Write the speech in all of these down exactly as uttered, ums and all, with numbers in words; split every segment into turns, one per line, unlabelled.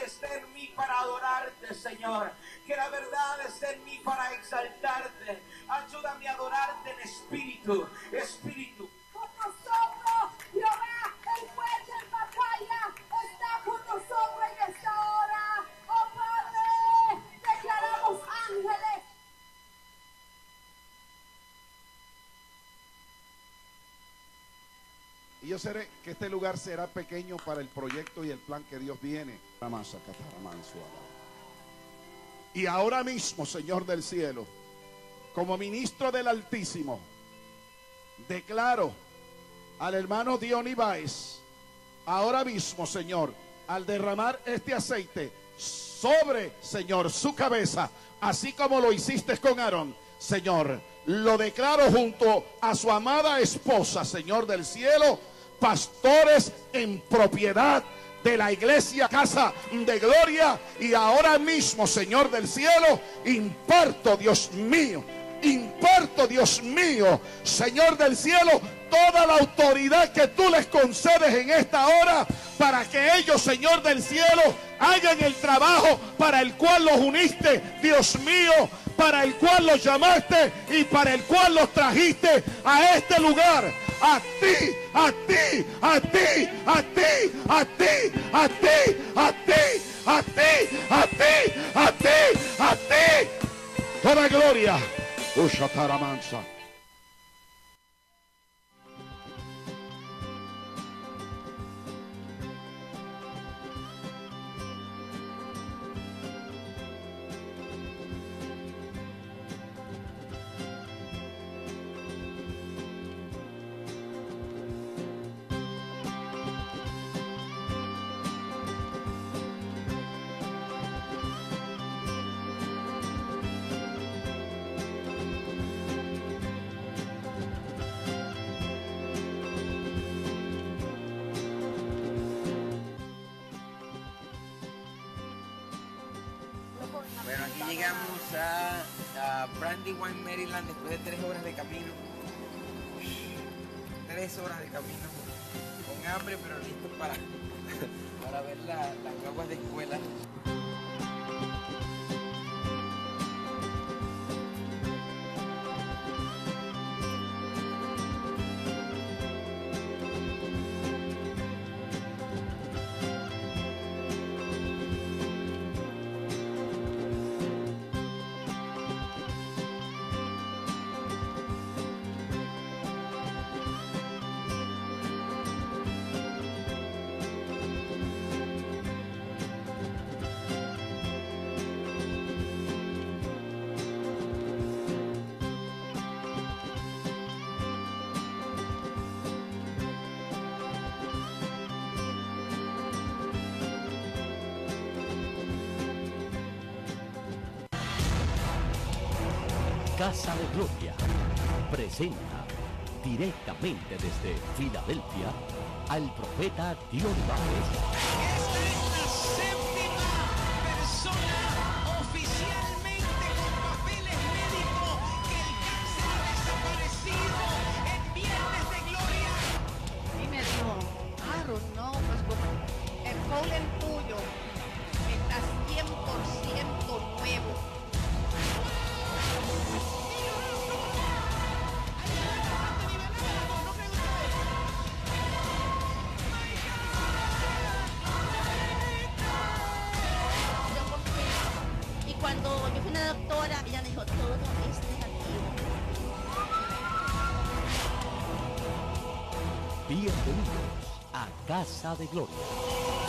esté en mí para adorarte, Señor. Que la verdad esté en mí para exaltarte. Ayúdame a adorarte en espíritu, espíritu.
Con nosotros, Jehová, el fuerte en batalla, está con nosotros en esta hora. Oh Padre, declaramos ángeles.
Y yo sé que este lugar será pequeño para el proyecto y el plan que Dios viene. Y ahora mismo, Señor del cielo, como ministro del Altísimo, declaro al hermano Diony Báez, ahora mismo, Señor, al derramar este aceite sobre, Señor, su cabeza, así como lo hiciste con Aarón, Señor, lo declaro junto a su amada esposa, Señor del cielo, pastores en propiedad de la iglesia Casa de Gloria. Y ahora mismo, Señor del cielo, imparto, Dios mío, imparto, Dios mío, Señor del cielo, toda la autoridad que tú les concedes en esta hora, para que ellos, Señor del cielo, hagan el trabajo para el cual los uniste, Dios mío, para el cual los llamaste y para el cual los trajiste a este lugar. A ti, a ti, a ti, a ti, a ti, a ti, a ti, a ti, a ti, a ti, a ti. Toda gloria. Ushataramansa.
Bueno, aquí llegamos a, a Brandywine, Maryland, después de tres horas de camino. Tres horas de camino. Con hambre, pero listo para, para ver la, las guaguas de escuela.
Casa de Gloria presenta directamente desde Filadelfia al profeta Diony Báez.
Esta es la séptima persona oficialmente con papeles médicos que el cáncer ha desaparecido en Viernes de Gloria.
Y me dijo, Aaron, no, pues como el polen tuyo está cien por ciento nuevo. Y cuando yo fui una doctora, ella me dijo, todo es negativo.
Bienvenidos a Casa de Gloria.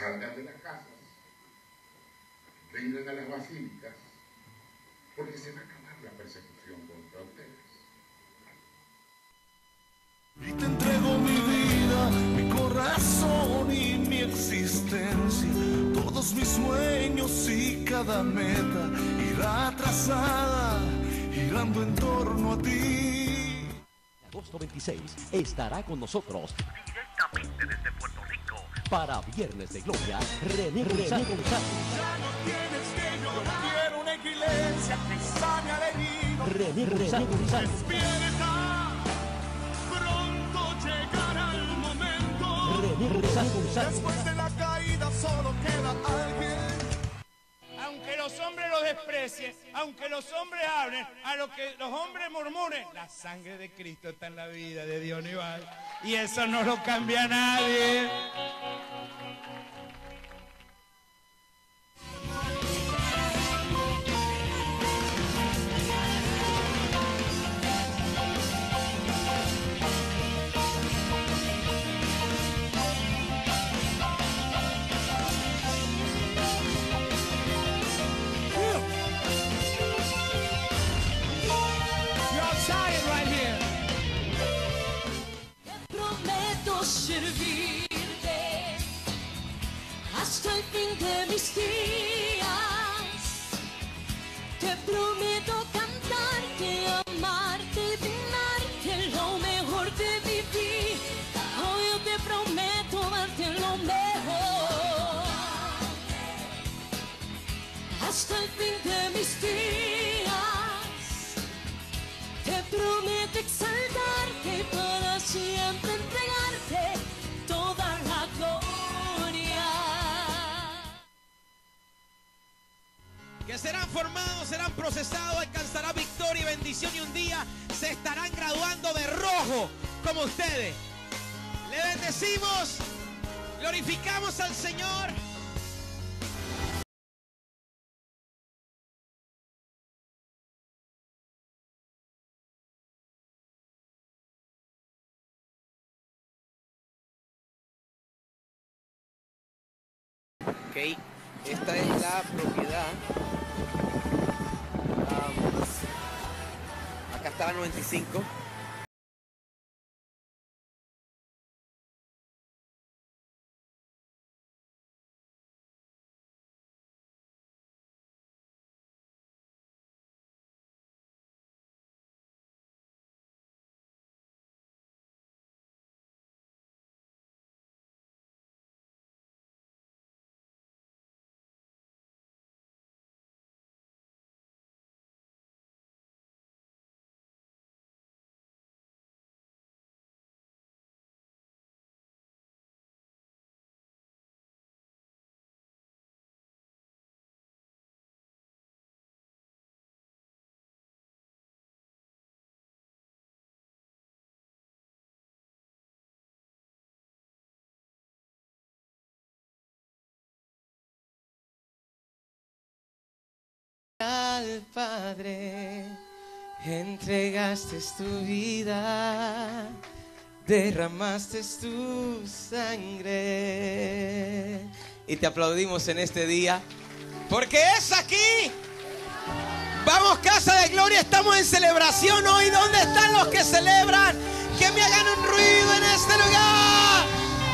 salgan de las casas, vengan a las basílicas, porque se va a acabar la persecución contra ustedes.
Y te entrego mi vida, mi corazón y mi existencia, todos mis sueños y cada meta irá trazada, girando en torno a ti.
Agosto veintiséis estará con nosotros directamente desde Puerto Rico para Viernes de Gloria, René González.
Ya no tienes que llorar, quiero una iglesia que sane al herido.
René González.
Despierta, pronto llegará el momento.
René González.
Después de la caída solo queda alguien.
Aunque los hombres los desprecien, aunque los hombres hablen, a lo que los hombres murmuren, la sangre de Cristo está en la vida de Dios Nival. Y eso no lo cambia nadie.
Servirte hasta el fin de mis días. Te prometo cantarte, amarte, brindarte lo mejor de mi vida. Hoy yo te prometo darte lo mejor hasta el fin de mis días. Te prometo exaltarte para siempre, entregarte toda la gloria.
Que serán formados, serán procesados, alcanzarán victoria y bendición y un día se estarán graduando de rojo como ustedes. Le bendecimos, glorificamos al Señor.
Ok, esta es la propiedad. Um, acá está la noventa y cinco. Al Padre entregaste tu vida, derramaste tu sangre y te aplaudimos en este día porque es aquí. Vamos, Casa de Gloria, estamos en celebración hoy. ¿Dónde están los que celebran? Que me hagan un ruido en este lugar.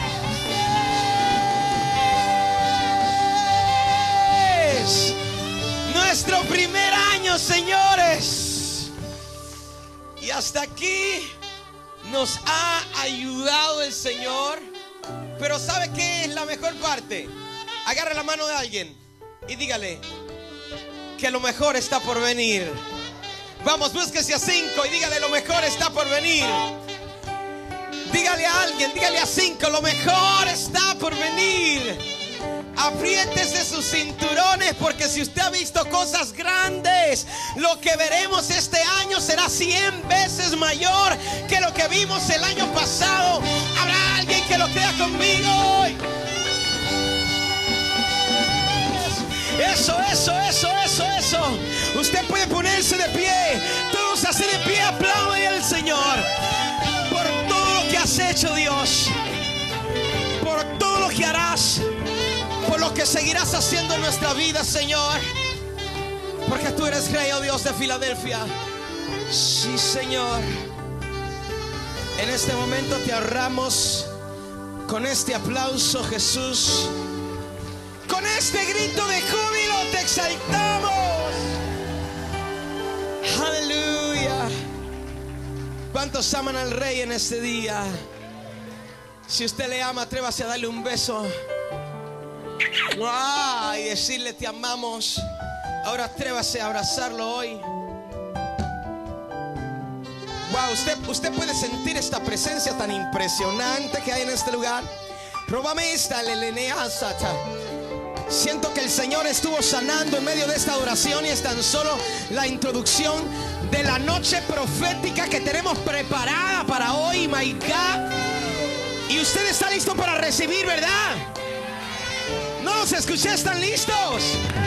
Es nuestro primer año, señores. Y hasta aquí nos ha ayudado el Señor. Pero ¿sabe qué es la mejor parte? Agarre la mano de alguien y dígale que lo mejor está por venir. Vamos, búsquese a cinco y dígale: lo mejor está por venir. Dígale a alguien, dígale a cinco: lo mejor está por venir. Apriétese sus cinturones, porque si usted ha visto cosas grandes, lo que veremos este año será cien veces mayor que lo que vimos el año pasado. ¿Habrá alguien que lo crea conmigo hoy? Eso, eso, eso, eso, eso. Usted puede ponerse de pie. Todos así de pie, aplauden al Señor por todo lo que has hecho, Dios, por todo lo que harás. que seguirás haciendo en nuestra vida, Señor. Porque tú eres Rey, oh Dios de Filadelfia. Sí, Señor. En este momento te honramos con este aplauso, Jesús. Con este grito de júbilo te exaltamos. Aleluya. ¿Cuántos aman al Rey en este día? Si usted le ama, atrévase a darle un beso. ¡Wow! Y decirle te amamos. Ahora atrévase a abrazarlo hoy. Wow, usted, usted puede sentir esta presencia tan impresionante que hay en este lugar. Róbame esta, Lelenea Sata. Siento que el Señor estuvo sanando en medio de esta adoración y es tan solo la introducción de la noche profética que tenemos preparada para hoy, my God. Y usted está listo para recibir, ¿verdad? No los escuché, ¿están listos?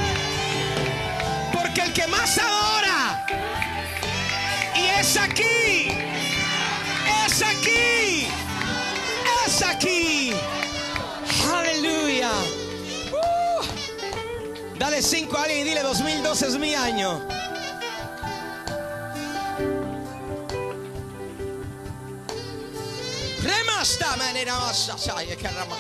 Porque el que más adora y es aquí, es aquí, es aquí. Aleluya. Uh. Dale cinco a alguien y dile: dos mil doce es mi año. Remasta manera más allá que ramas.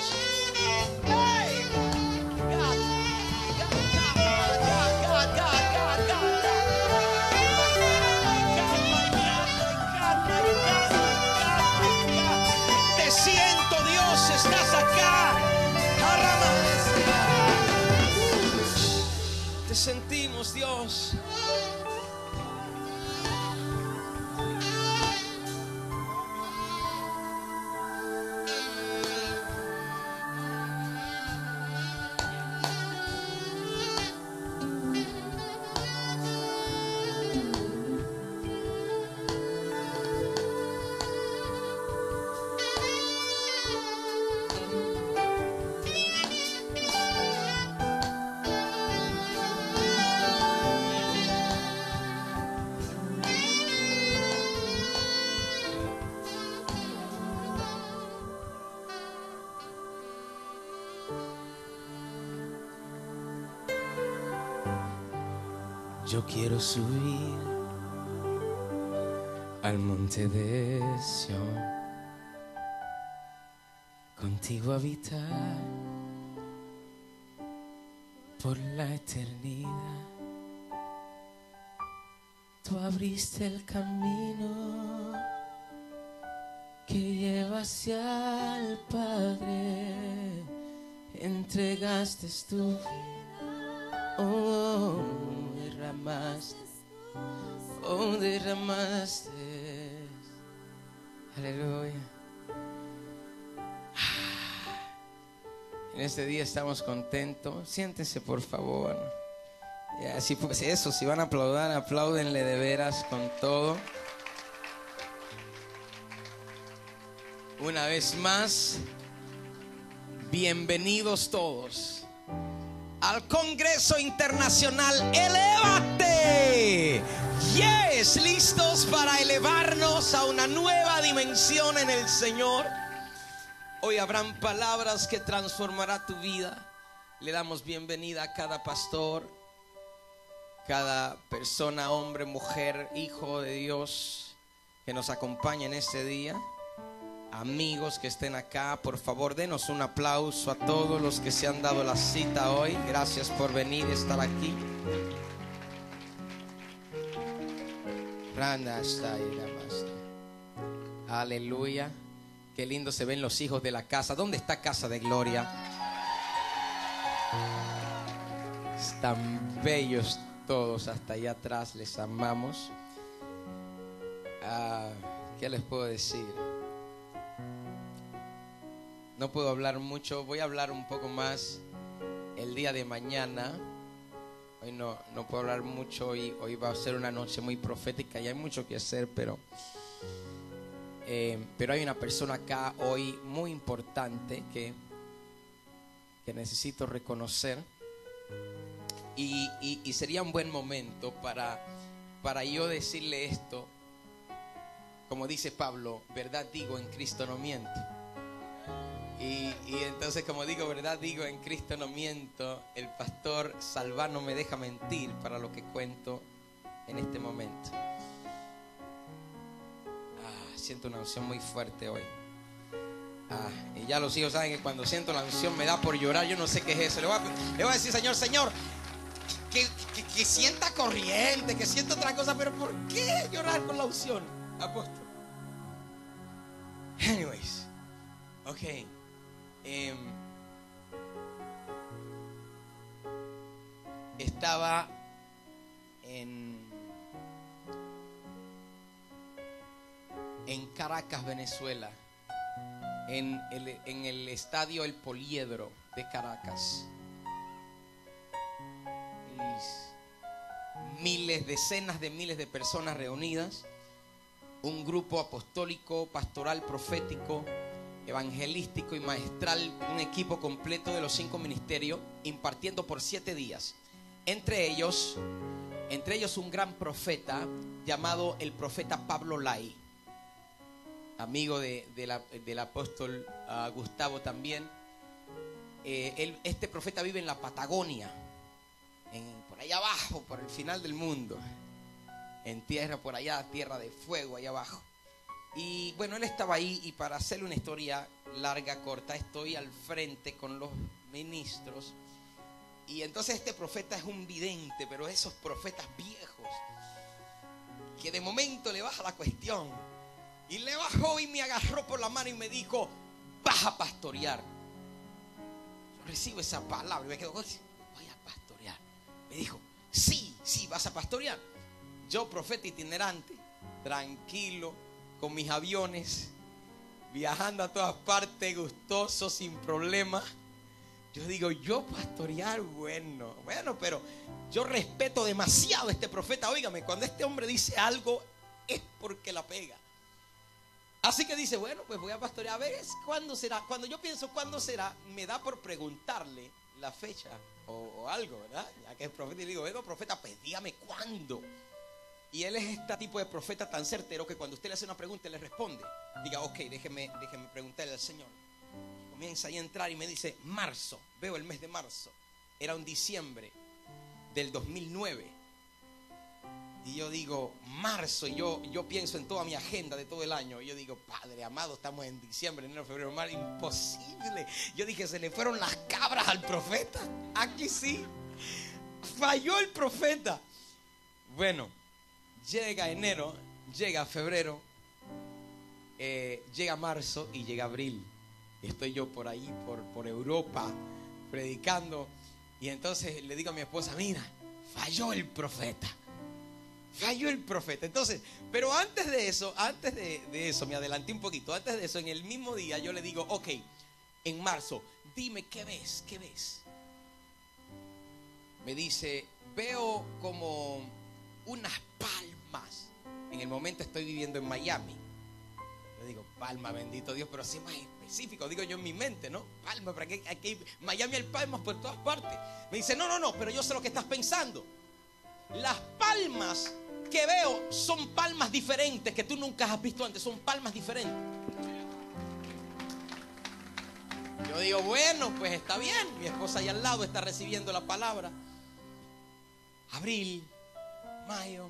Te siento, Dios, estás acá. Te sentimos, Dios. Yo quiero subir al monte de Sión, contigo habitar por la eternidad. Tú abriste el camino que lleva hacia el Padre, entregaste tu vida, oh, derramaste, oh, derramaste. Aleluya. En este día estamos contentos. Siéntense, por favor. Ya, si, pues eso, si van a aplaudir, apláudenle de veras con todo. Una vez más, bienvenidos todos al Congreso Internacional Elévate. Yes, listos para elevarnos a una nueva dimensión en el Señor. Hoy habrán palabras que transformará tu vida. Le damos bienvenida a cada pastor, cada persona, hombre, mujer, hijo de Dios que nos acompaña en este día. Amigos que estén acá, por favor, denos un aplauso a todos los que se han dado la cita hoy. Gracias por venir y estar aquí. Aleluya. Qué lindo se ven los hijos de la casa. ¿Dónde está Casa de Gloria? Están bellos todos hasta allá atrás. Les amamos. Ah, ¿qué les puedo decir? No puedo hablar mucho. Voy a hablar un poco más el día de mañana. Hoy no, no puedo hablar mucho. Hoy, hoy va a ser una noche muy profética y hay mucho que hacer, pero... Eh, pero hay una persona acá hoy muy importante que, que necesito reconocer y, y, y sería un buen momento para, para yo decirle esto, como dice Pablo: verdad digo, en Cristo no miento. Y, y entonces, como digo, verdad digo, en Cristo no miento. El pastor Salván no me deja mentir para lo que cuento en este momento. Ah, siento una unción muy fuerte hoy. Ah, y ya los hijos saben que cuando siento la unción me da por llorar. Yo no sé qué es eso. Le voy a, le voy a decir, Señor, Señor, que, que, que sienta corriente, que sienta otra cosa, pero ¿por qué llorar con la unción, apóstol? Anyways, ok. Um, estaba en en Caracas, Venezuela, en el, en el estadio El Poliedro de Caracas. Y miles, decenas de miles de personas reunidas, un grupo apostólico, pastoral, profético, evangelístico y maestral, un equipo completo de los cinco ministerios, impartiendo por siete días. Entre ellos, entre ellos un gran profeta llamado el profeta Pablo Lai, amigo de, de la, del apóstol uh, Gustavo también. Eh, él, este profeta vive en la Patagonia, en, por allá abajo, por el final del mundo, en tierra por allá, tierra de fuego allá abajo. Y bueno, él estaba ahí, y para hacerle una historia larga, corta, estoy al frente con los ministros. Y entonces este profeta es un vidente, pero esos profetas viejos, que de momento le baja la cuestión. Y le bajó y me agarró por la mano y me dijo: vas a pastorear. Yo recibo esa palabra y me quedo, voy a pastorear. Me dijo: sí, sí, vas a pastorear. Yo, profeta itinerante, tranquilo, con mis aviones, viajando a todas partes, gustoso, sin problemas. Yo digo, yo pastorear, bueno, bueno, pero yo respeto demasiado a este profeta. Óigame, cuando este hombre dice algo, es porque la pega. Así que dice, bueno, pues voy a pastorear. A ver, ¿cuándo será? Cuando yo pienso cuándo será, me da por preguntarle la fecha o, o algo, ¿verdad? Ya que es profeta, y le digo, bueno, profeta, pues dígame cuándo. Y él es este tipo de profeta tan certero que cuando usted le hace una pregunta, le responde. Diga, ok, déjeme, déjeme preguntarle al Señor. Comienza ahí a entrar y me dice, marzo. Veo el mes de marzo. Era un diciembre del dos mil nueve. Y yo digo, marzo. Y yo, yo pienso en toda mi agenda de todo el año. Y yo digo, Padre amado, estamos en diciembre, enero, febrero, marzo. Imposible. Yo dije, se le fueron las cabras al profeta. Aquí sí. Falló el profeta. Bueno. Llega enero, llega febrero, eh, llega marzo y llega abril. Estoy yo por ahí, por, por Europa, predicando. Y entonces le digo a mi esposa, mira, falló el profeta. Falló el profeta. Entonces, pero antes de eso, antes de, de eso, me adelanté un poquito. Antes de eso, en el mismo día yo le digo, ok, en marzo, dime qué ves, qué ves. Me dice, veo como unas palmas. En el momento estoy viviendo en Miami. Yo digo, palma, bendito Dios, pero así más específico, digo yo en mi mente, ¿no? Palma, para que aquí Miami hay palmas por todas partes. Me dice, no, no, no, pero yo sé lo que estás pensando. Las palmas que veo son palmas diferentes que tú nunca has visto antes, son palmas diferentes. Yo digo, bueno, pues está bien. Mi esposa ahí al lado está recibiendo la palabra. Abril, mayo.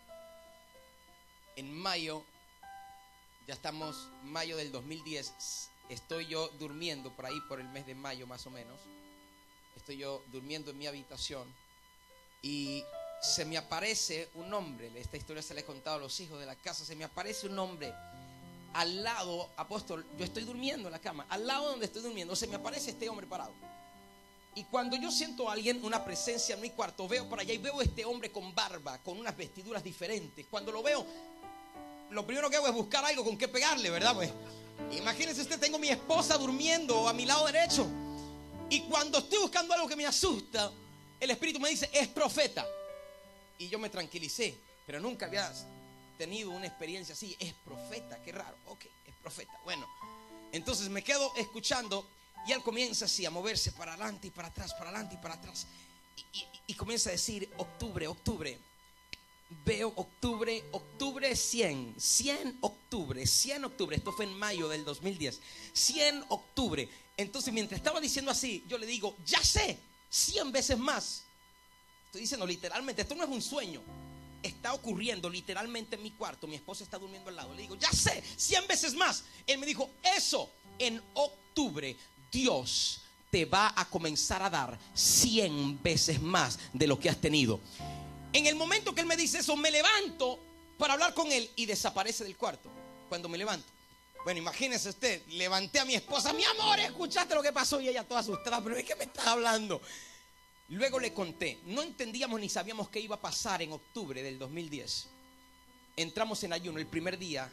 En mayo, ya estamos, mayo del dos mil diez, estoy yo durmiendo por ahí, por el mes de mayo más o menos. Estoy yo durmiendo en mi habitación y se me aparece un hombre. Esta historia se la he contado a los hijos de la casa. Se me aparece un hombre al lado, apóstol, yo estoy durmiendo en la cama, al lado donde estoy durmiendo, se me aparece este hombre parado. Y cuando yo siento a alguien, una presencia en mi cuarto, veo para allá y veo a este hombre con barba, con unas vestiduras diferentes. Cuando lo veo, lo primero que hago es buscar algo con qué pegarle, ¿verdad? Pues imagínense usted, tengo a mi esposa durmiendo a mi lado derecho. Y cuando estoy buscando algo que me asusta, el Espíritu me dice, es profeta. Y yo me tranquilicé, pero nunca había tenido una experiencia así. Es profeta, qué raro. Ok, es profeta. Bueno, entonces me quedo escuchando. Y él comienza así a moverse para adelante y para atrás, para adelante y para atrás. Y, y, y comienza a decir, octubre, octubre. veo octubre, octubre cien, cien octubre, cien octubre, esto fue en mayo del dos mil diez, cien octubre. Entonces mientras estaba diciendo así, yo le digo, ya sé, cien veces más. Estoy diciendo literalmente, esto no es un sueño, está ocurriendo literalmente en mi cuarto. Mi esposa está durmiendo al lado. Le digo, ya sé, cien veces más. Él me dijo, eso, en octubre Dios te va a comenzar a dar cien veces más de lo que has tenido. En el momento que él me dice eso, me levanto para hablar con él y desaparece del cuarto. Cuando me levanto, bueno, imagínese usted, levanté a mi esposa, mi amor, ¿escuchaste lo que pasó? Y ella toda asustada, pero ¿de qué me estás hablando? Luego le conté, no entendíamos ni sabíamos qué iba a pasar en octubre del dos mil diez. Entramos en ayuno el primer día.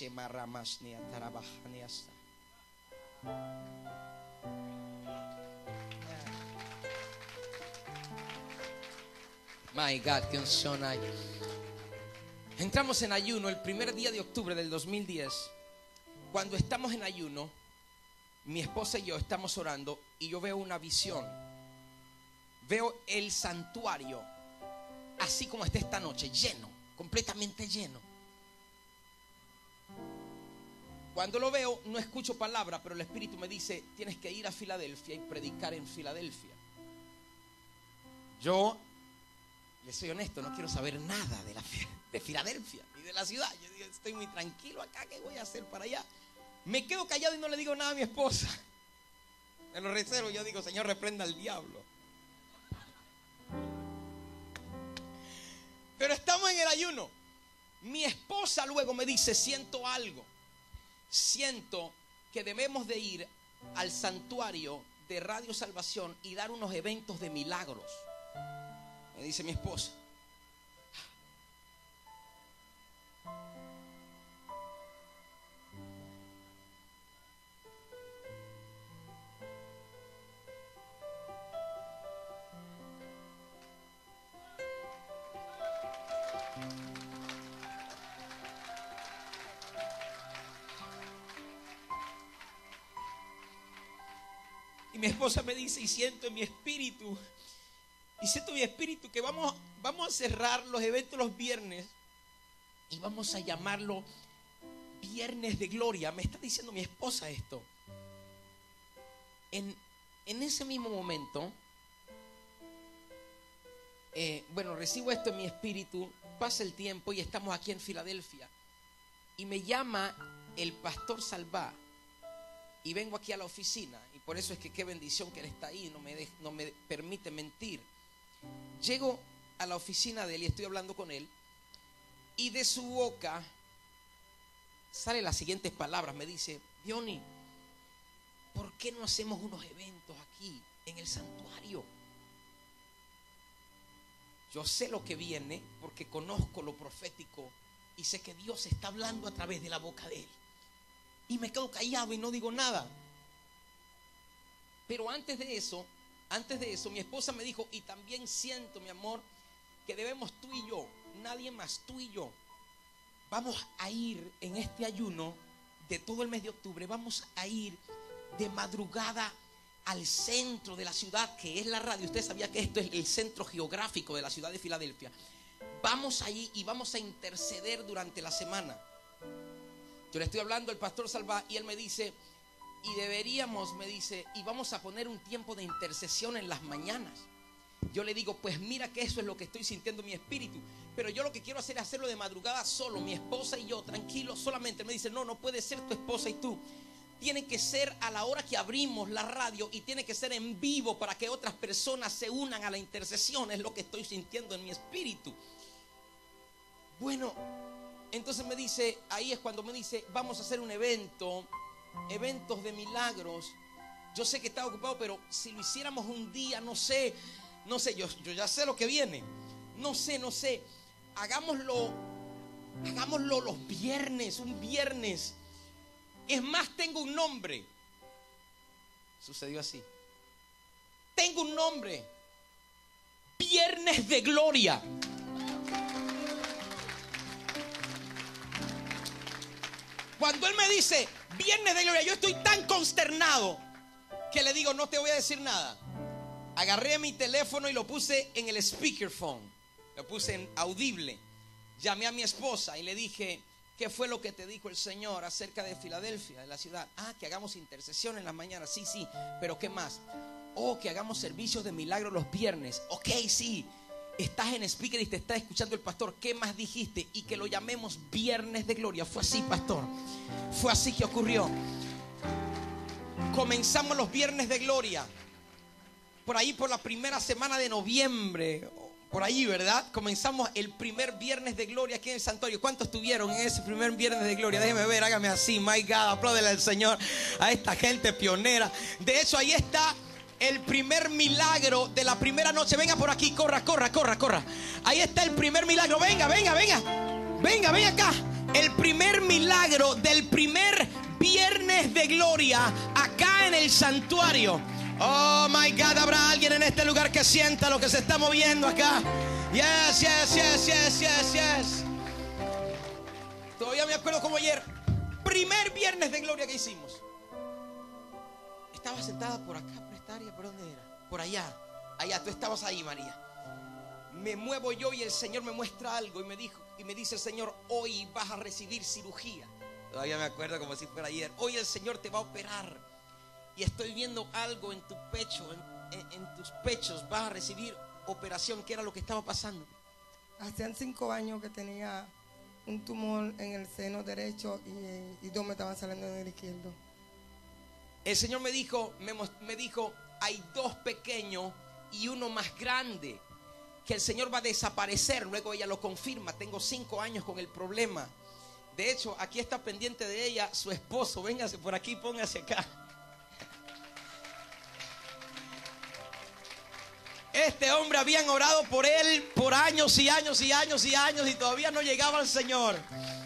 My God, qué unción hay. Entramos en ayuno el primer día de octubre del dos mil diez. Cuando estamos en ayuno, mi esposa y yo estamos orando y yo veo una visión. Veo el santuario así como está esta noche, lleno, completamente lleno. Cuando lo veo, no escucho palabra, pero el Espíritu me dice, tienes que ir a Filadelfia y predicar en Filadelfia. Yo, le soy honesto, no quiero saber nada de, la, de Filadelfia ni de la ciudad. Yo digo, estoy muy tranquilo acá, ¿qué voy a hacer para allá? Me quedo callado y no le digo nada a mi esposa. Me lo reservo, yo digo, Señor, reprenda al diablo. Pero estamos en el ayuno. Mi esposa luego me dice, siento algo. Siento que debemos de ir al santuario de Radio Salvación y dar unos eventos de milagros. Me dice mi esposa. Y mi esposa me dice, y siento en mi espíritu, y siento en mi espíritu que vamos, vamos a cerrar los eventos los viernes y vamos a llamarlo Viernes de Gloria. Me está diciendo mi esposa esto. En, en ese mismo momento, eh, bueno, recibo esto en mi espíritu, pasa el tiempo y estamos aquí en Filadelfia. Y me llama el pastor Salvá. Y vengo aquí a la oficina. Y por eso es que qué bendición que él está ahí. No me, de, no me permite mentir. Llego a la oficina de él y estoy hablando con él. Y de su boca salen las siguientes palabras. Me dice, Diony, ¿por qué no hacemos unos eventos aquí en el santuario? Yo sé lo que viene porque conozco lo profético. Y sé que Dios está hablando a través de la boca de él. Y me quedo callado y no digo nada. Pero antes de eso, antes de eso, mi esposa me dijo, y también siento, mi amor, que debemos tú y yo, nadie más, tú y yo, vamos a ir en este ayuno de todo el mes de octubre, vamos a ir de madrugada al centro de la ciudad, que es la radio. Usted sabía que esto es el centro geográfico de la ciudad de Filadelfia. Vamos allí y vamos a interceder durante la semana. Yo le estoy hablando al pastor Salvá y él me dice, y deberíamos, me dice, y vamos a poner un tiempo de intercesión en las mañanas. Yo le digo, pues mira que eso es lo que estoy sintiendo en mi espíritu, pero yo lo que quiero hacer es hacerlo de madrugada solo, mi esposa y yo, tranquilos solamente. Me dice, no, no puede ser tu esposa y tú. Tiene que ser a la hora que abrimos la radio y tiene que ser en vivo para que otras personas se unan a la intercesión. Es lo que estoy sintiendo en mi espíritu. Bueno, entonces me dice, ahí es cuando me dice, vamos a hacer un evento, eventos de milagros. Yo sé que está ocupado, pero si lo hiciéramos un día, no sé, no sé, yo, yo ya sé lo que viene. No sé, no sé, hagámoslo, hagámoslo los viernes, un viernes. Es más, tengo un nombre. Sucedió así. Tengo un nombre. Viernes de Gloria. Cuando él me dice Viernes de Gloria, yo estoy tan consternado que le digo, no te voy a decir nada. Agarré mi teléfono y lo puse en el speakerphone, lo puse en audible. llamé a mi esposa y le dije, ¿qué fue lo que te dijo el Señor acerca de Filadelfia, de la ciudad? Ah, que hagamos intercesión en las mañanas. Sí, sí, pero ¿qué más? Oh, que hagamos servicios de milagro los viernes. Ok, sí. Estás en speaker y te está escuchando el pastor. ¿Qué más dijiste? Y que lo llamemos Viernes de Gloria. Fue así, pastor. Fue así que ocurrió. Comenzamos los Viernes de Gloria por ahí por la primera semana de noviembre. Por ahí, ¿verdad? Comenzamos el primer Viernes de Gloria aquí en el santuario. ¿Cuántos estuvieron en ese primer Viernes de Gloria? Déjeme ver, hágame así. My God, apláudele al Señor, a esta gente pionera. De hecho, ahí está el primer milagro de la primera noche. Venga por aquí, corra, corra, corra, corra. Ahí está el primer milagro. Venga, venga, venga. Venga, venga acá. El primer milagro del primer Viernes de Gloria acá en el santuario. Oh my God, habrá alguien en este lugar que sienta lo que se está moviendo acá. Yes, yes, yes, yes, yes, yes. Todavía me acuerdo como ayer. Primer Viernes de Gloria que hicimos. Estaba sentada por acá, por esta área. ¿Por dónde era? Por allá. Allá, tú estabas ahí, María. Me muevo yo y el Señor me muestra algo. Y me dijo, y me dice el Señor, hoy vas a recibir cirugía. Todavía me acuerdo como si fuera ayer. Hoy el Señor te va a operar. Y estoy viendo algo en tu pecho, en, en, en tus pechos. Vas a recibir operación. ¿Qué era lo que estaba pasando?
Hacían cinco años que tenía un tumor en el seno derecho y, y dos me estaban saliendo en el izquierdo.
El Señor me dijo, me, me dijo, hay dos pequeños y uno más grande, que el Señor va a desaparecer. Luego ella lo confirma. Tengo cinco años con el problema. De hecho, aquí está pendiente de ella su esposo. Véngase por aquí, póngase acá. Este hombre habían orado por él por años y años y años y años y todavía no llegaba al Señor.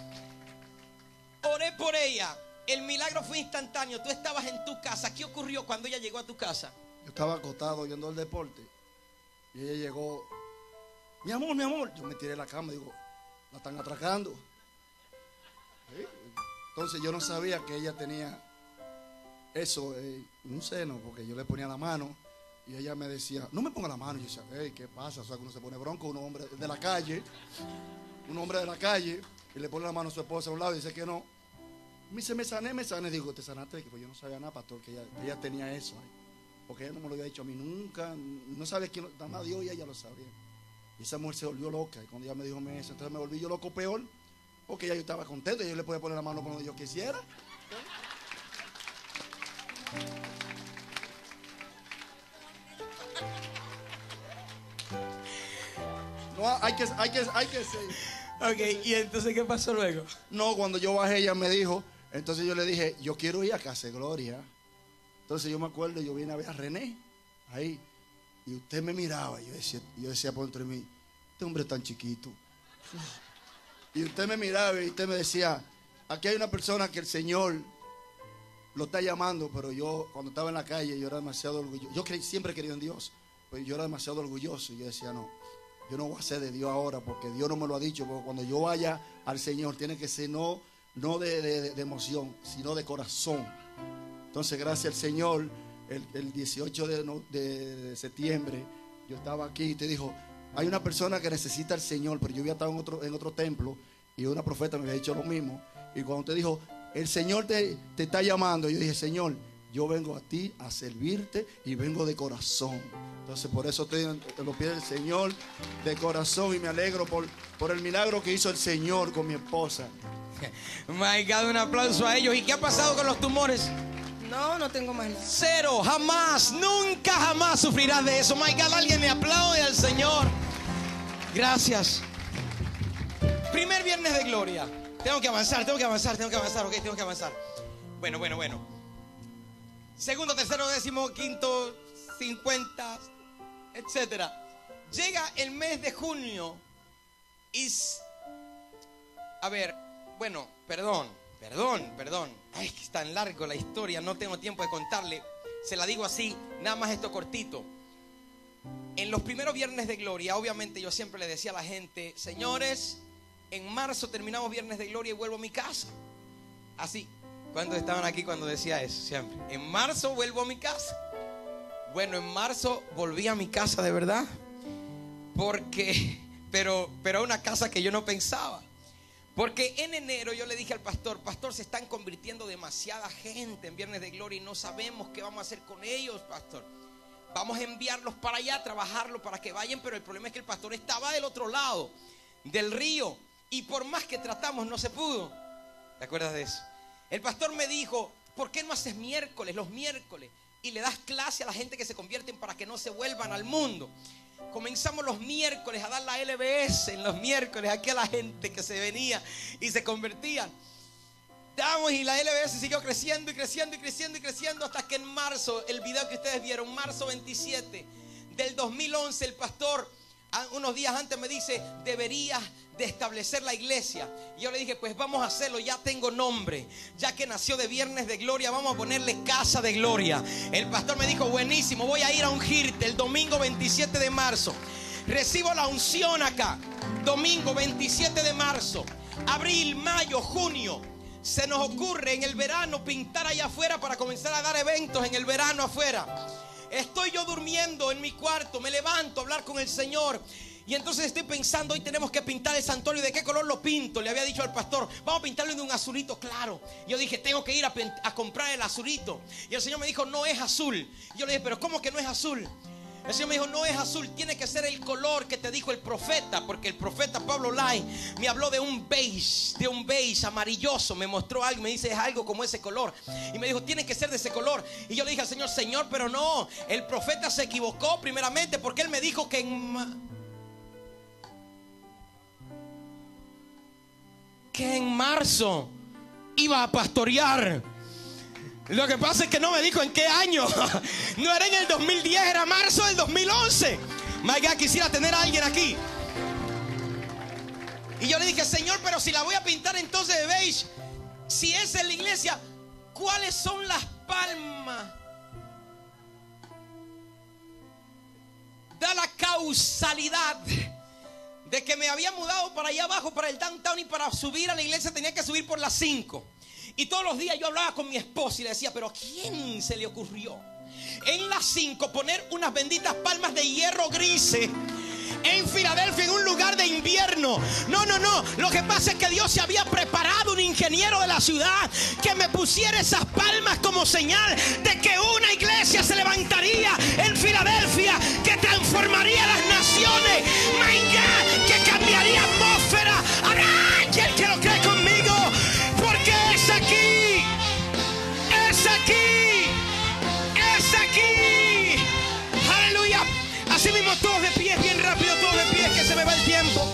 Oré por ella. El milagro fue instantáneo. Tú estabas en tu casa. ¿Qué ocurrió cuando ella llegó a tu casa?
Yo estaba acostado viendo el deporte y ella llegó. Mi amor, mi amor. Yo me tiré de la cama y digo, la están atracando. ¿Sí? Entonces yo no sabía que ella tenía eso, eh, un seno, porque yo le ponía la mano. Y ella me decía, no me ponga la mano. Y yo decía, hey, ¿qué pasa? O sea, que uno se pone bronco, un hombre de la calle, un hombre de la calle, y le pone la mano a su esposa a un lado y dice que no. Me dice, me sané, me sané. Digo, ¿te sanaste? Pues yo no sabía nada, pastor, que ella, que ella tenía eso. Porque ella no me lo había dicho a mí nunca. No sabía quién, nada más Dios y ella lo sabía. Y esa mujer se volvió loca. Y cuando ella me dijo eso, entonces me volví yo loco peor. Porque ya yo estaba contento y yo le podía poner la mano por donde yo quisiera. No, hay que, hay que, hay que ser.
Ok, ¿y entonces qué pasó luego?
No, cuando yo bajé, ella me dijo, entonces yo le dije, yo quiero ir a Casa de Gloria. Entonces yo me acuerdo, yo vine a ver a René, ahí, y usted me miraba, y yo decía, yo decía por dentro de mí, este hombre es tan chiquito. Y usted me miraba y usted me decía, aquí hay una persona que el Señor lo está llamando, pero yo cuando estaba en la calle, yo era demasiado orgulloso. Yo creí, siempre he querido en Dios, pero yo era demasiado orgulloso, y yo decía, no. Yo no voy a ser de Dios ahora porque Dios no me lo ha dicho. Porque cuando yo vaya al Señor tiene que ser no, no de, de, de emoción, sino de corazón. Entonces, gracias al Señor, el, el dieciocho de, de, de septiembre, yo estaba aquí y te dijo, hay una persona que necesita al Señor, pero yo había estado en otro, en otro templo y una profeta me había dicho lo mismo. Y cuando te dijo, el Señor te, te está llamando, yo dije, Señor, yo vengo a ti a servirte y vengo de corazón. Entonces por eso estoy en los pies del Señor de corazón y me alegro por, por el milagro que hizo el Señor con mi esposa.
My God, un aplauso a ellos. ¿Y qué ha pasado con los tumores?
No, no tengo más nada.
Cero, jamás, nunca jamás sufrirás de eso. My God, alguien me aplaude al Señor. Gracias. Primer Viernes de Gloria. Tengo que avanzar, tengo que avanzar, tengo que avanzar, ok, tengo que avanzar. Bueno, bueno, bueno. Segundo, tercero, décimo, quinto, cincuenta, etcétera. Llega el mes de junio y... A ver, bueno, perdón, perdón, perdón. Ay, es que es tan largo la historia, no tengo tiempo de contarle. Se la digo así, nada más esto cortito. En los primeros Viernes de Gloria, obviamente yo siempre le decía a la gente, señores, en marzo terminamos Viernes de Gloria y vuelvo a mi casa. Así. ¿Cuántos estaban aquí cuando decía eso? Siempre. En marzo vuelvo a mi casa. Bueno, en marzo volví a mi casa de verdad. Porque pero, pero a una casa que yo no pensaba. Porque en enero yo le dije al pastor: pastor, se están convirtiendo demasiada gente en Viernes de Gloria y no sabemos qué vamos a hacer con ellos, pastor. Vamos a enviarlos para allá, trabajarlos para que vayan, pero el problema es que el pastor estaba del otro lado del río y por más que tratamos no se pudo. ¿Te acuerdas de eso? El pastor me dijo: ¿por qué no haces miércoles, los miércoles, y le das clase a la gente que se convierten para que no se vuelvan al mundo? Comenzamos los miércoles a dar la L B S en los miércoles aquí a la gente que se venía y se convertían. Damos y la L B S siguió creciendo y creciendo y creciendo y creciendo hasta que en marzo, el video que ustedes vieron, marzo veintisiete del dos mil once, el pastor unos días antes me dice: deberías de establecer la iglesia. Y yo le dije: pues vamos a hacerlo, ya tengo nombre, ya que nació de Viernes de Gloria, vamos a ponerle Casa de Gloria. El pastor me dijo: buenísimo, voy a ir a ungirte el domingo veintisiete de marzo. Recibo la unción acá, domingo veintisiete de marzo. Abril, mayo, junio. Se nos ocurre en el verano pintar allá afuera para comenzar a dar eventos en el verano afuera. Estoy yo durmiendo en mi cuarto, me levanto a hablar con el Señor y entonces estoy pensando: hoy tenemos que pintar el santuario. ¿De qué color lo pinto? Le había dicho al pastor: vamos a pintarlo de un azulito claro. Yo dije: tengo que ir a, a comprar el azulito. Y el Señor me dijo: no es azul. Y yo le dije: pero ¿cómo que no es azul? El Señor me dijo: no es azul, tiene que ser el color que te dijo el profeta. Porque el profeta Pablo Lai me habló de un beige, de un beige amarilloso. Me mostró algo, me dice: es algo como ese color. Y me dijo: tiene que ser de ese color. Y yo le dije al Señor: Señor, pero no, el profeta se equivocó primeramente, porque él me dijo que en, que en marzo iba a pastorear. Lo que pasa es que no me dijo en qué año. No era en el dos mil diez, era marzo del dos mil once. My God, quisiera tener a alguien aquí. Y yo le dije: Señor, pero si la voy a pintar entonces de beige, si es en la iglesia, ¿cuáles son las palmas? Da la causalidad de que me había mudado para allá abajo, para el downtown, y para subir a la iglesia tenía que subir por las cinco. Y todos los días yo hablaba con mi esposa y le decía: pero ¿a quién se le ocurrió en las cinco poner unas benditas palmas de hierro grises en Filadelfia, en un lugar de invierno? No, no, no. Lo que pasa es que Dios se había preparado un ingeniero de la ciudad que me pusiera esas palmas como señal de que una iglesia se levantaría en Filadelfia, que transformaría las naciones. My God, que cambiaría atmósfera. Habrá alguien que lo cree conmigo, porque es aquí, es aquí, es aquí. Aleluya. Así mismo, todos de pies, bien rápido, todos de pies, que se me va el tiempo.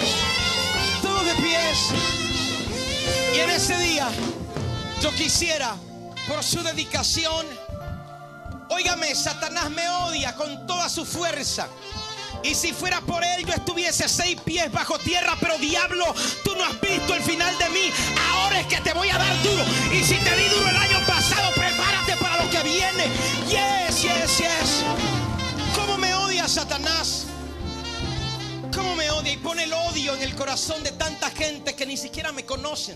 Todos de pies. Y en ese día yo quisiera, por su dedicación, óigame, Satanás me odia con toda su fuerza. Y si fuera por él, yo estuviese seis pies bajo tierra. Pero diablo, tú no has visto el final de mí. Ahora es que te voy a dar duro. Y si te di duro el año pasado, prepárate para lo que viene. Yes, yes, yes. ¿Cómo me odia Satanás? ¿Cómo me odia? Y pone el odio en el corazón de tanta gente que ni siquiera me conocen.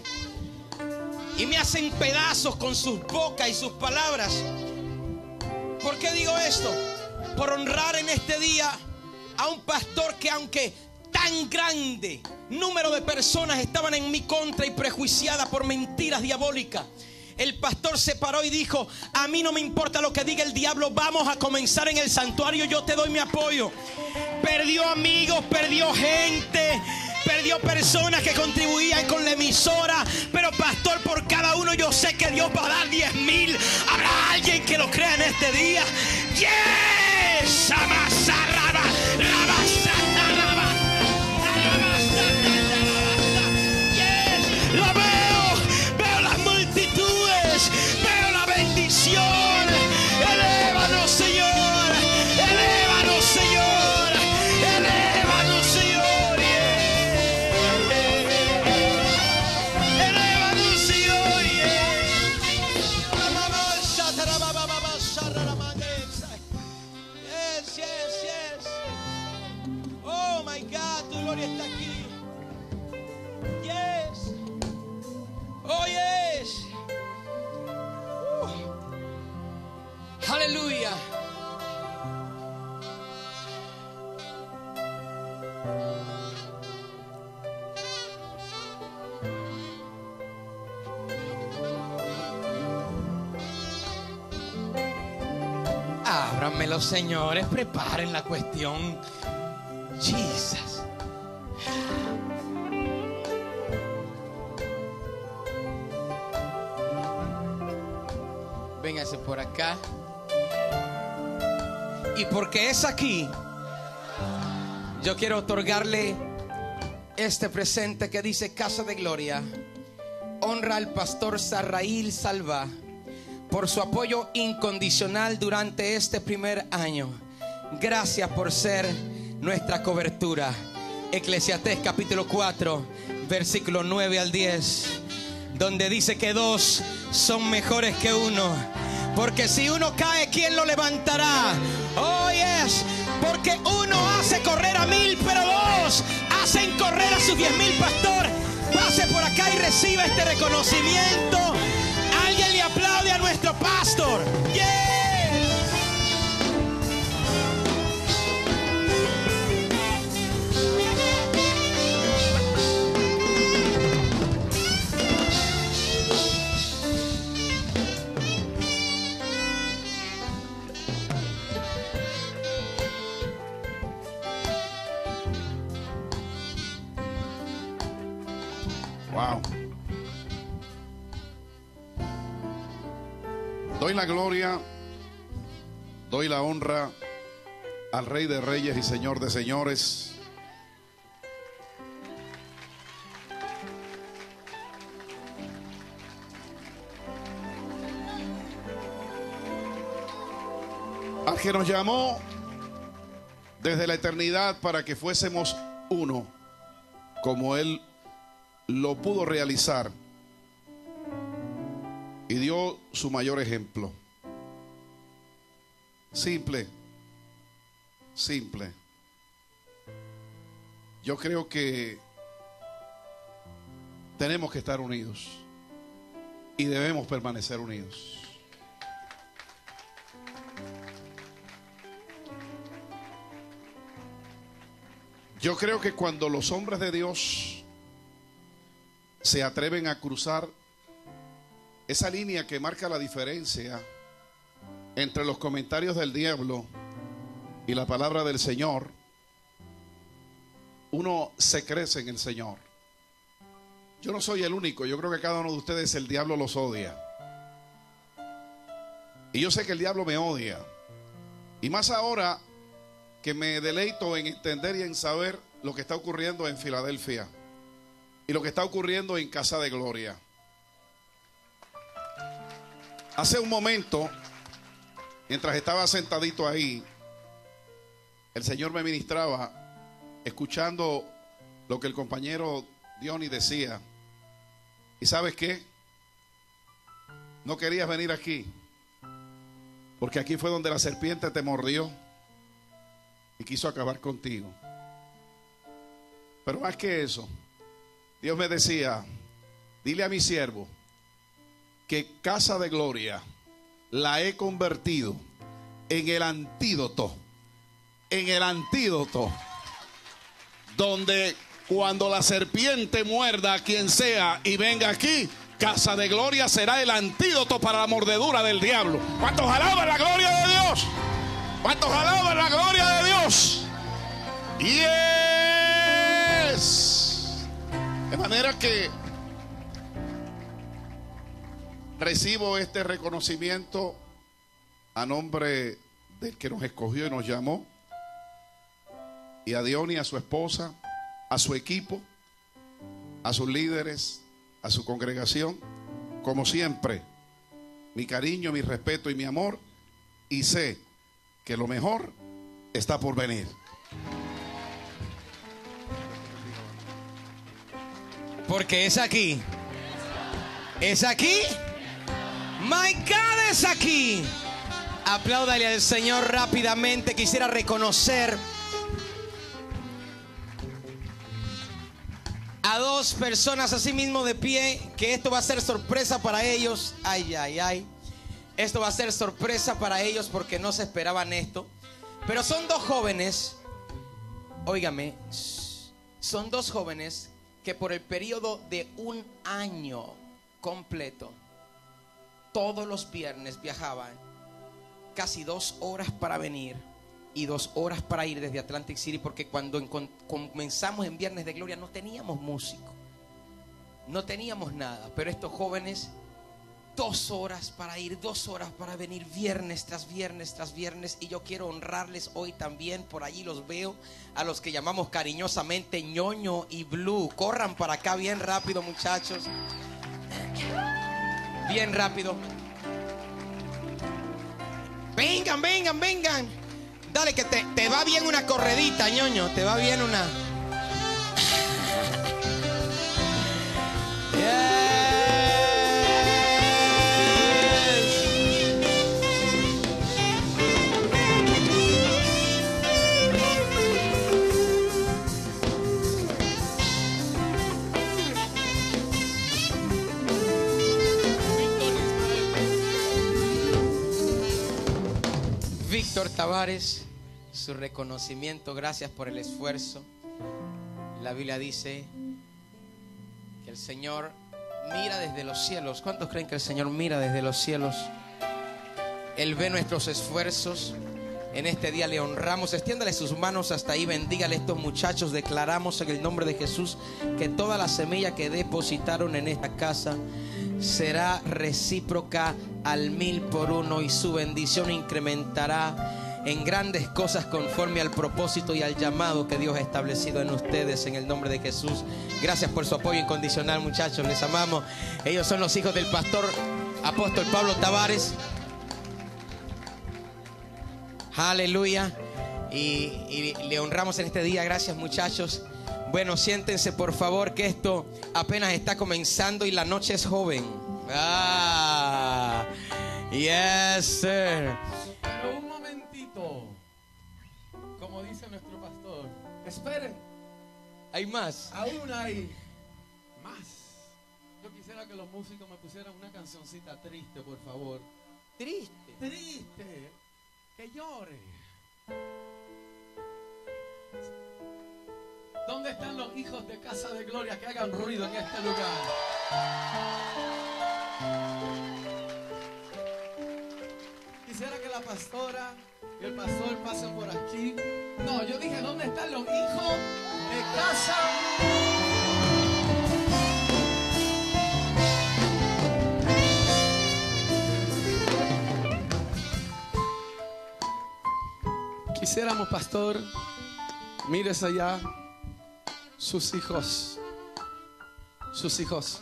Y me hacen pedazos con sus bocas y sus palabras. ¿Por qué digo esto? Por honrar en este día a un pastor que, aunque tan grande número de personas estaban en mi contra y prejuiciadas por mentiras diabólicas, el pastor se paró y dijo: a mí no me importa lo que diga el diablo, vamos a comenzar en el santuario, yo te doy mi apoyo. Perdió amigos, perdió gente, perdió personas que contribuían con la emisora, pero pastor, por cada uno yo sé que Dios va a dar diez mil. ¿Habrá alguien que lo crea en este día? Yes, amasarraba, rabasarraba, yes, lo veo, veo las multitudes, veo la bendición. Elévanos, Señor, elévanos, Señor, elévanos, Señor, yeah. Elévanos, Señor, yeah. Yes, yes, yes. Oh my God, tu gloria está aquí. Yes. Oh yes. Uh. Aleluya. Ábranmelo, señores, preparen la cuestión. Jesus. Véngase por acá. Y porque es aquí, yo quiero otorgarle este presente que dice Casa de Gloria. Honra al pastor Sarraíl Salva por su apoyo incondicional durante este primer año. Gracias por ser nuestra cobertura. Eclesiastés capítulo cuatro, versículo nueve al diez, donde dice que dos son mejores que uno, porque si uno cae, ¿quién lo levantará? Oh, yes, porque uno hace correr a mil, pero dos hacen correr a sus diez mil. Pastor, pase por acá y reciba este reconocimiento. Alguien le aplaude a nuestro pastor. Yeah.
Wow. Doy la gloria, doy la honra al Rey de Reyes y Señor de Señores. Al que nos llamó desde la eternidad para que fuésemos uno, como Él lo pudo realizar, y dio su mayor ejemplo. Simple, simple. Yo creo que tenemos que estar unidos y debemos permanecer unidos. Yo creo que cuando los hombres de Dios se atreven a cruzar esa línea que marca la diferencia entre los comentarios del diablo y la palabra del Señor, uno se crece en el Señor. Yo no soy el único, yo creo que cada uno de ustedes el diablo los odia. Y yo sé que el diablo me odia. Y más ahora que me deleito en entender y en saber lo que está ocurriendo en Filadelfia y lo que está ocurriendo en Casa de Gloria. Hace un momento, mientras estaba sentadito ahí, el Señor me ministraba, escuchando lo que el compañero Diony decía. ¿Y sabes qué? No querías venir aquí, porque aquí fue donde la serpiente te mordió y quiso acabar contigo. Pero más que eso, Dios me decía, dile a mi siervo que Casa de Gloria la he convertido en el antídoto, en el antídoto, donde cuando la serpiente muerda a quien sea y venga aquí, Casa de Gloria será el antídoto para la mordedura del diablo. ¿Cuántos alaban la gloria de Dios? ¿Cuántos alaban la gloria de Dios? Yes. De manera que recibo este reconocimiento a nombre del que nos escogió y nos llamó, y a Diony, a su esposa, a su equipo, a sus líderes, a su congregación. Como siempre, mi cariño, mi respeto y mi amor, y sé que lo mejor está por venir.
Porque es aquí. Es aquí. My God, es aquí. Apláudale al Señor rápidamente. Quisiera reconocer a dos personas así mismo de pie, que esto va a ser sorpresa para ellos. Ay, ay, ay. Esto va a ser sorpresa para ellos porque no se esperaban esto. Pero son dos jóvenes, óigame, son dos jóvenes que por el periodo de un año completo, todos los viernes viajaban casi dos horas para venir y dos horas para ir desde Atlantic City, porque cuando encon- comenzamos en Viernes de Gloria no teníamos músico, no teníamos nada, pero estos jóvenes, dos horas para ir, dos horas para venir, viernes tras viernes tras viernes. Y yo quiero honrarles hoy también. Por allí los veo, a los que llamamos cariñosamente Ñoño y Blue. Corran para acá bien rápido, muchachos, bien rápido. Vengan, vengan, vengan. Dale, que te, te va bien una corredita, Ñoño. Te va bien una... Yeah. Víctor Tavares, su reconocimiento, gracias por el esfuerzo. La Biblia dice que el Señor mira desde los cielos. ¿Cuántos creen que el Señor mira desde los cielos? Él ve nuestros esfuerzos. En este día le honramos. Extiéndale sus manos hasta ahí, bendígale a estos muchachos. Declaramos en el nombre de Jesús que toda la semilla que depositaron en esta casa será recíproca al mil por uno, y su bendición incrementará en grandes cosas conforme al propósito y al llamado que Dios ha establecido en ustedes, en el nombre de Jesús. Gracias por su apoyo incondicional, muchachos, les amamos. Ellos son los hijos del pastor apóstol Pablo Tavares. Aleluya. Y, y le honramos en este día. Gracias, muchachos. Bueno, siéntense por favor, que esto apenas está comenzando y la noche es joven. Ah, yes, sir.
Pero un momentito, como dice nuestro pastor, esperen.
Hay más.
Aún hay más. Yo quisiera que los músicos me pusieran una cancioncita triste, por favor.
Triste.
Triste. Que llore. ¿Dónde están los hijos de Casa de Gloria que hagan ruido en este lugar? Quisiera que la pastora y el pastor pasen por aquí. No, yo dije, ¿dónde están los hijos de Casa? Quisiéramos, pastor, mires allá. Sus hijos, sus hijos.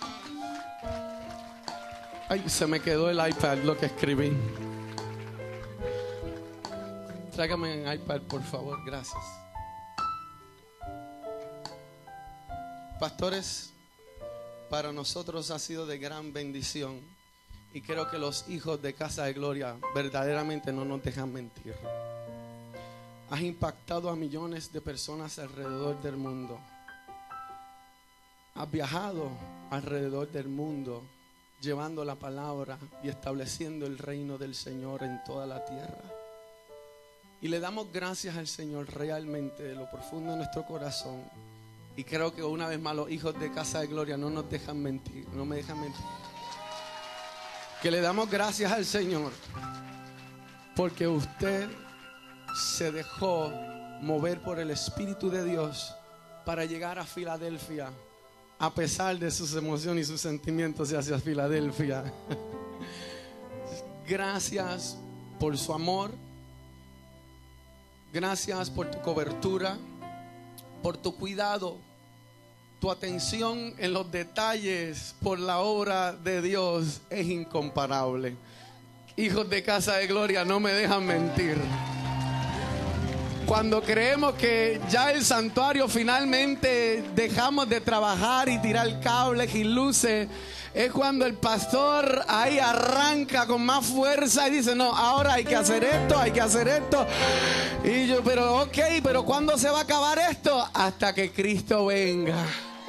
Ay, se me quedó el iPad, lo que escribí. Tráigame el iPad, por favor, gracias. Pastores, para nosotros ha sido de gran bendición, y creo que los hijos de Casa de Gloria verdaderamente no nos dejan mentir. Has impactado a millones de personas alrededor del mundo. Has viajado alrededor del mundo llevando la palabra y estableciendo el reino del Señor en toda la tierra. Y le damos gracias al Señor realmente de lo profundo de nuestro corazón. Y creo que una vez más los hijos de Casa de Gloria no nos dejan mentir, no me dejan mentir. Que le damos gracias al Señor porque usted se dejó mover por el Espíritu de Dios para llegar a Filadelfia, a pesar de sus emociones y sus sentimientos hacia Filadelfia. Gracias por su amor. Gracias por tu cobertura, por tu cuidado, tu atención en los detalles por la obra de Dios es incomparable. Hijos de Casa de Gloria, no me dejan mentir. Cuando creemos que ya el santuario finalmente dejamos de trabajar y tirar cables y luces, es cuando el pastor ahí arranca con más fuerza y dice, no, ahora hay que hacer esto, hay que hacer esto. Y yo, pero ok, pero ¿cuándo se va a acabar esto? Hasta que Cristo venga.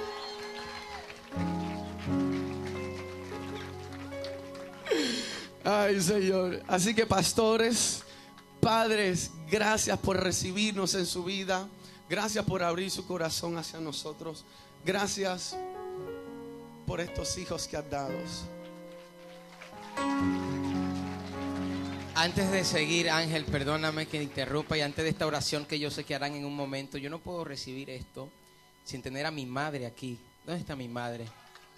Ay, Señor. Así que, pastores, padres, gracias por recibirnos en su vida. Gracias por abrir su corazón hacia nosotros. Gracias por estos hijos que has dado.
Antes de seguir, Ángel, perdóname que interrumpa, y antes de esta oración que yo sé que harán en un momento, yo no puedo recibir esto sin tener a mi madre aquí. ¿Dónde está mi madre?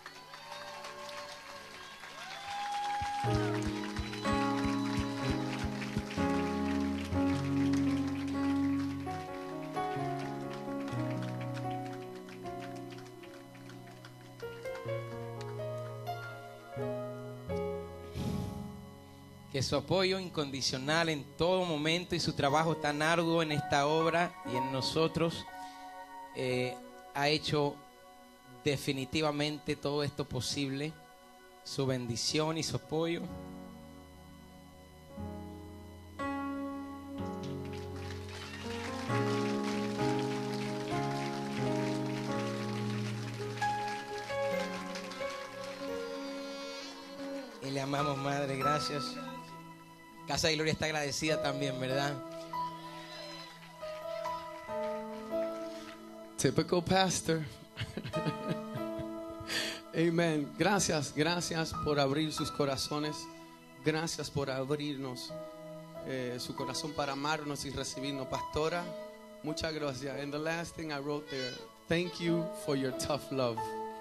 Que su apoyo incondicional en todo momento y su trabajo tan arduo en esta obra y en nosotros eh, ha hecho definitivamente todo esto posible. Su bendición y su apoyo. Y le amamos, Madre, gracias. Casa de Gloria está agradecida también, ¿verdad?
Typical pastor. Amen. Gracias, gracias por abrir sus corazones. Gracias por abrirnos eh, su corazón para amarnos y recibirnos. Pastora, muchas gracias. And the last thing I wrote there, thank you for your tough love.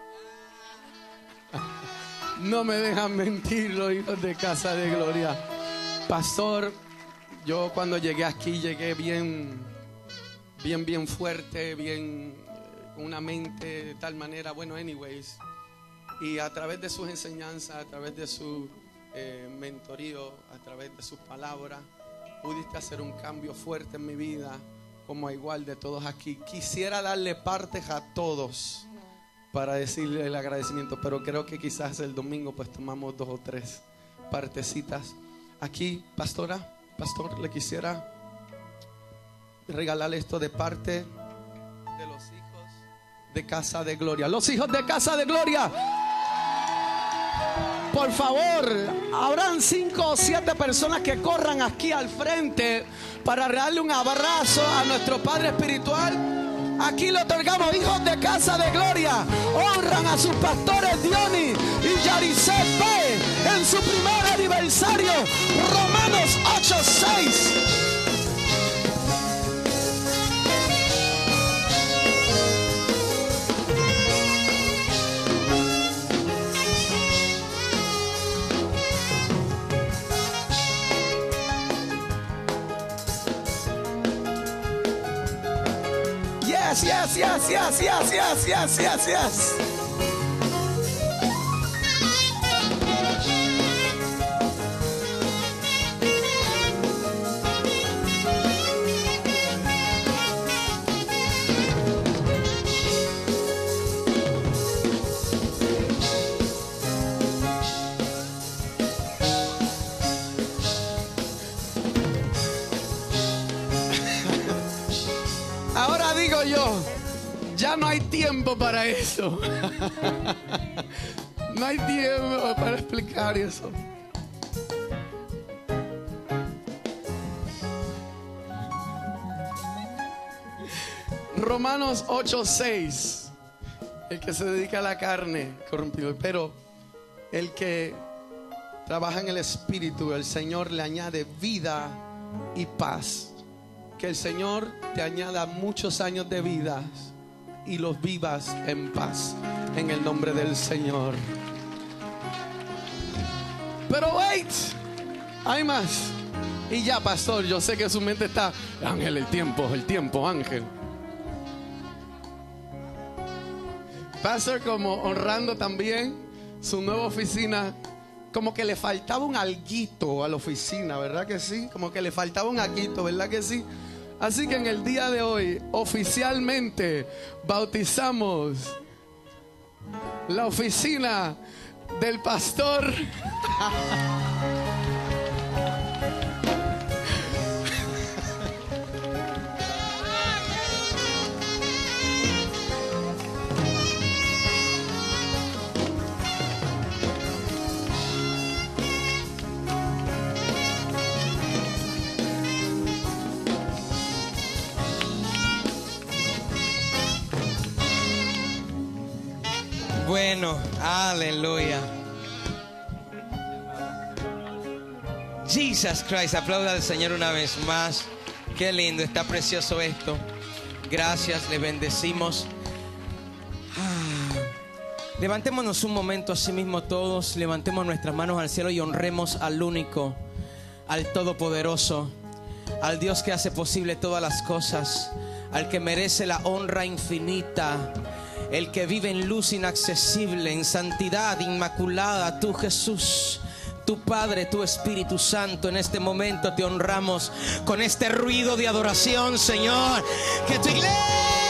No me dejan mentir los hijos de Casa de Gloria. Pastor, yo cuando llegué aquí llegué bien, bien, bien fuerte, bien, con una mente de tal manera, bueno, anyways. Y a través de sus enseñanzas, a través de su eh, mentorío, a través de sus palabras, pudiste hacer un cambio fuerte en mi vida, como igual de todos aquí. Quisiera darle partes a todos para decirle el agradecimiento, pero creo que quizás el domingo pues tomamos dos o tres partecitas. Aquí, pastora, pastor, le quisiera regalarle esto de parte de los hijos de Casa de Gloria. Los hijos de Casa de Gloria, por favor, habrán cinco o siete personas que corran aquí al frente para darle un abrazo a nuestro Padre Espiritual. Aquí le otorgamos, hijos de Casa de Gloria. Honran a sus pastores Diony y Yaricet P. en su primer aniversario. Romanos ocho seis. Yes, yes, yes, yes, yes, yes, yes, yes. Ahora digo yo, ya no hay tiempo para eso. No hay tiempo para explicar eso. Romanos ocho seis. El que se dedica a la carne corrompido, pero el que trabaja en el Espíritu, el Señor le añade vida y paz. Que el Señor te añada muchos años de vida y los vivas en paz, en el nombre del Señor. Pero wait, hay más. Y ya, pastor, yo sé que su mente está, Ángel, el tiempo, el tiempo, Ángel. Pastor, como honrando también su nueva oficina, como que le faltaba un alguito a la oficina, ¿verdad que sí? Como que le faltaba un alguito, ¿verdad que sí? Así que en el día de hoy oficialmente bautizamos la oficina del pastor
Bueno, aleluya. Jesus Christ. Aplauda al Señor una vez más. Qué lindo, está precioso esto. Gracias, le bendecimos. Ah. Levantémonos un momento así mismo todos. Levantemos nuestras manos al cielo y honremos al único, al todopoderoso, al Dios que hace posible todas las cosas, al que merece la honra infinita, el que vive en luz inaccesible, en santidad inmaculada. Tú, Jesús, tu Padre, tu Espíritu Santo, en este momento te honramos con este ruido de adoración, Señor. Que tu iglesia